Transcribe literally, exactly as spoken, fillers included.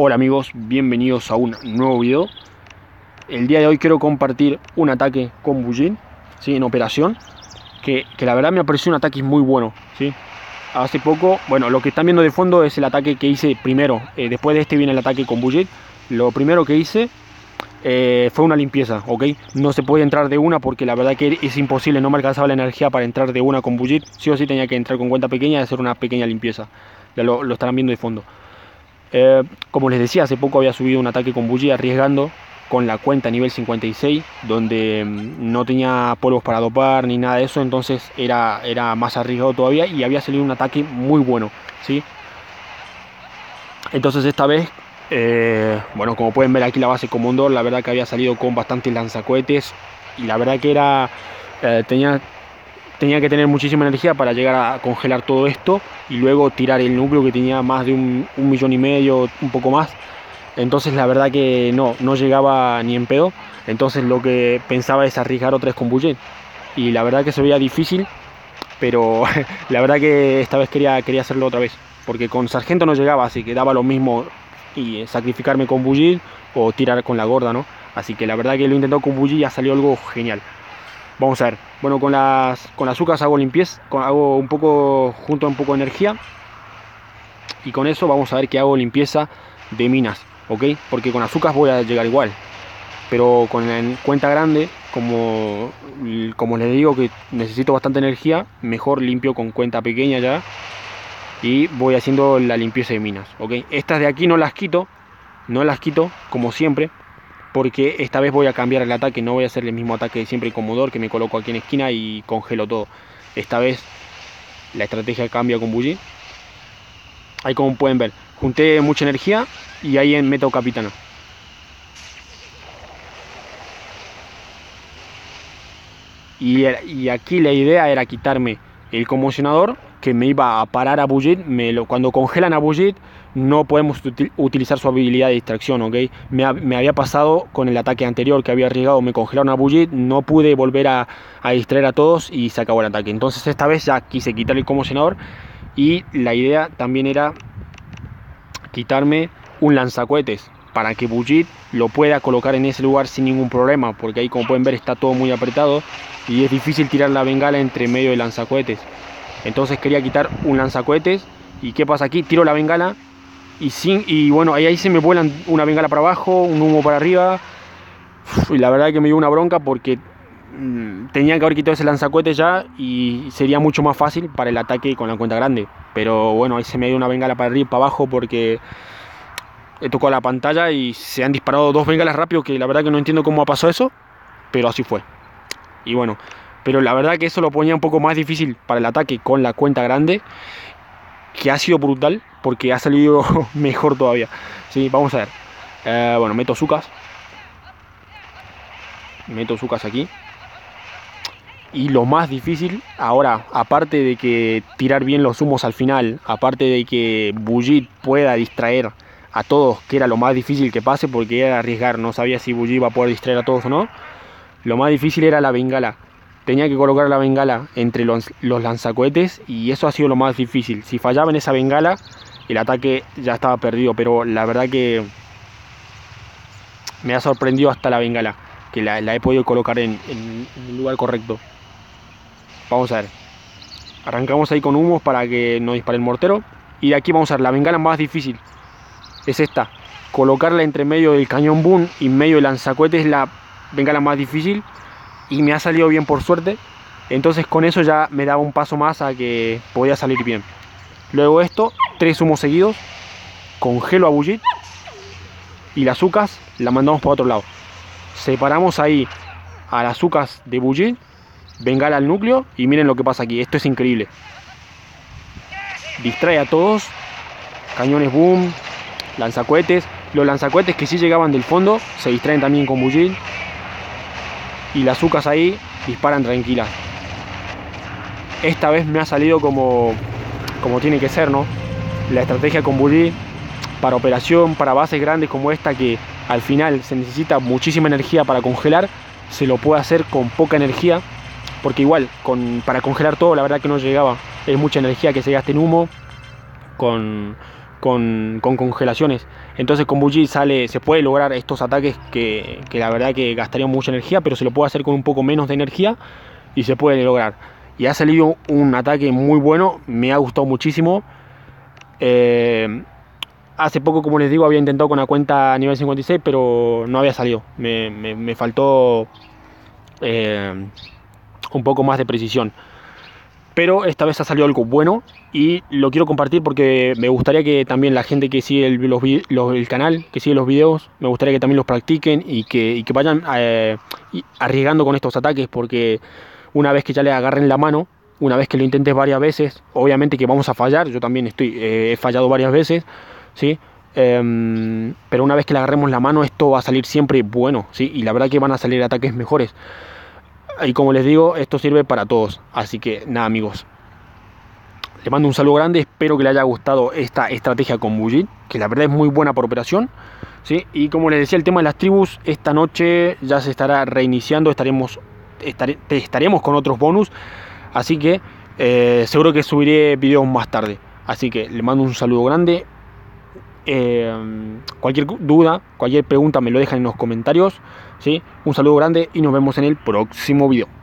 Hola amigos, bienvenidos a un nuevo video. El día de hoy quiero compartir un ataque con Bujin, ¿sí? En operación, que, que la verdad me pareció un ataque muy bueno, ¿sí? Hace poco, bueno, lo que están viendo de fondo es el ataque que hice primero. Eh, después de este viene el ataque con Bujin. Lo primero que hice eh, fue una limpieza, ¿ok? No se puede entrar de una porque la verdad que es imposible, no me alcanzaba la energía para entrar de una con Bujin. Sí o sí tenía que entrar con cuenta pequeña y hacer una pequeña limpieza. Ya lo, lo estarán viendo de fondo. Eh, como les decía, hace poco había subido un ataque con Bujin arriesgando con la cuenta nivel cincuenta y seis, donde mmm, no tenía polvos para dopar ni nada de eso, entonces era, era más arriesgado todavía y había salido un ataque muy bueno, ¿sí? Entonces esta vez, eh, bueno, como pueden ver aquí la base Comondor, la verdad que había salido con bastantes lanzacohetes y la verdad que era, eh, tenía... Tenía que tener muchísima energía para llegar a congelar todo esto y luego tirar el núcleo que tenía más de un, un millón y medio, un poco más. Entonces la verdad que no, no llegaba ni en pedo. Entonces lo que pensaba es arriesgar otra vez con Bujin. Y la verdad que se veía difícil, pero la verdad que esta vez quería, quería hacerlo otra vez. Porque con Sargento no llegaba, así que daba lo mismo y sacrificarme con Bujin o tirar con la gorda, ¿no? Así que la verdad que lo intentó con Bujin y ya salió algo genial. Vamos a ver, bueno, con las con las azúcares hago limpieza, hago un poco, junto a un poco de energía. Y con eso vamos a ver que hago limpieza de minas, ¿ok? Porque con azúcares voy a llegar igual. Pero con la cuenta grande, como, como les digo que necesito bastante energía, mejor limpio con cuenta pequeña ya. Y voy haciendo la limpieza de minas, ¿ok? Estas de aquí no las quito, no las quito como siempre. Porque esta vez voy a cambiar el ataque, no voy a hacer el mismo ataque de siempre Comodor, que me coloco aquí en esquina y congelo todo. Esta vez la estrategia cambia con Bujin. Ahí como pueden ver, junté mucha energía y ahí en meto capitana. Y, y aquí la idea era quitarme el conmocionador que me iba a parar a Bujin. Me lo, cuando congelan a Bujin no podemos util, utilizar su habilidad de distracción, ¿ok? Me, me había pasado con el ataque anterior que había arriesgado, me congelaron a Bujin, no pude volver a, a distraer a todos y se acabó el ataque. Entonces esta vez ya quise quitar el conmocionador y la idea también era quitarme un lanzacohetes para que Bujin lo pueda colocar en ese lugar sin ningún problema, porque ahí como pueden ver está todo muy apretado y es difícil tirar la bengala entre medio de lanzacohetes. Entonces quería quitar un lanzacohetes y ¿qué pasa aquí? Tiro la bengala y, sin, y bueno, ahí, ahí se me vuelan una bengala para abajo, un humo para arriba. Uf, y la verdad que me dio una bronca porque mmm, tenía que haber quitado ese lanzacohetes ya y sería mucho más fácil para el ataque con la cuenta grande. Pero bueno, ahí se me dio una bengala para arriba y para abajo porque he tocado la pantalla y se han disparado dos bengalas rápido, que la verdad que no entiendo cómo pasó eso, pero así fue. Y bueno, pero la verdad que eso lo ponía un poco más difícil para el ataque con la cuenta grande, que ha sido brutal porque ha salido mejor todavía. Sí, vamos a ver. Eh, bueno, meto azúcares. Meto azúcares aquí. Y lo más difícil ahora, aparte de que tirar bien los humos al final, aparte de que Bujin pueda distraer a todos, que era lo más difícil que pase porque era arriesgar, no sabía si Bujin iba a poder distraer a todos o no. Lo más difícil era la bengala. Tenía que colocar la bengala entre los, los lanzacohetes y eso ha sido lo más difícil. Si fallaba en esa bengala, el ataque ya estaba perdido, pero la verdad que me ha sorprendido hasta la bengala, que la, la he podido colocar en, en, en el lugar correcto. Vamos a ver. Arrancamos ahí con humos para que no dispare el mortero. Y de aquí vamos a ver, la bengala más difícil es esta. Colocarla entre medio del cañón boom y medio del lanzacohetes es la bengala más difícil. Y me ha salido bien por suerte. Entonces con eso ya me daba un paso más a que podía salir bien. Luego esto, tres humos seguidos. Congelo a Bujin. Y las azúcares la mandamos para otro lado. Separamos ahí a las azúcares de Bujin. Bengala al núcleo. Y miren lo que pasa aquí. Esto es increíble. Distrae a todos. Cañones boom. Lanzacohetes. Los lanzacohetes que sí llegaban del fondo se distraen también con Bujin. Y las azúcares ahí disparan tranquilas. Esta vez me ha salido como, como tiene que ser, ¿no? La estrategia con Bujin para operación, para bases grandes como esta, que al final se necesita muchísima energía para congelar, se lo puede hacer con poca energía, porque igual, con, para congelar todo la verdad que no llegaba. Es mucha energía que se gasta en humo. Con, con, con congelaciones. Entonces con Bully sale, se puede lograr estos ataques que, que la verdad que gastarían mucha energía, pero se lo puede hacer con un poco menos de energía y se puede lograr. Y ha salido un ataque muy bueno, me ha gustado muchísimo. Eh, hace poco, como les digo, había intentado con la cuenta nivel cincuenta y seis, pero no había salido. Me, me, me faltó eh, un poco más de precisión. Pero esta vez ha salido algo bueno y lo quiero compartir porque me gustaría que también la gente que sigue el, los, los, el canal, que sigue los videos, me gustaría que también los practiquen y que, y que vayan eh, arriesgando con estos ataques, porque una vez que ya le agarren la mano, una vez que lo intentes varias veces, obviamente que vamos a fallar, yo también estoy, eh, he fallado varias veces, ¿sí? Eh, pero una vez que le agarremos la mano, esto va a salir siempre bueno, ¿sí? Y la verdad que van a salir ataques mejores. Y como les digo, esto sirve para todos. Así que nada, amigos, les mando un saludo grande. Espero que les haya gustado esta estrategia con Bully, que la verdad es muy buena por operación, ¿sí? Y como les decía, el tema de las tribus, esta noche ya se estará reiniciando. Estaremos, estare, estaremos con otros bonus. Así que eh, seguro que subiré videos más tarde. Así que les mando un saludo grande. Eh, cualquier duda, cualquier pregunta me lo dejan en los comentarios, ¿sí? Un saludo grande y nos vemos en el próximo video.